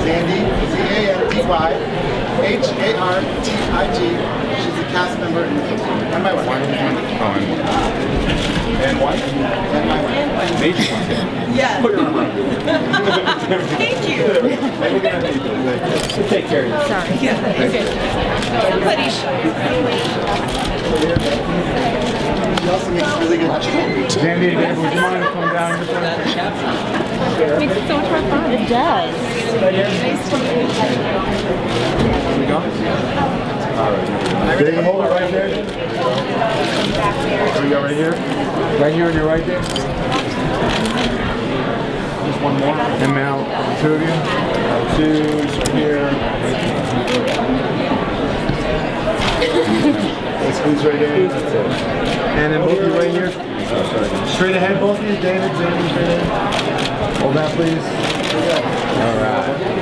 Zandy, Z-A-N-D-Y-H-A-R-T-I-G. She's a cast member in the film. And my wife. And wife? And my wife. Major. Yes. Put your arm around. Thank you. Take care of you. Sorry. Yeah. Okay. Somebody She also makes really good chocolate. Zandy, David, would you mind coming down this way? It makes it so much more fun. It does. Here we go. Alright. David, hold it right there. Here we go, right here. Right here on your right there. Just one more. And now, the two of you. Two, here. Squeeze right there. And then both of you right here. Straight ahead, both of you. David, Zandy, straight ahead. Hold that, please. Alright.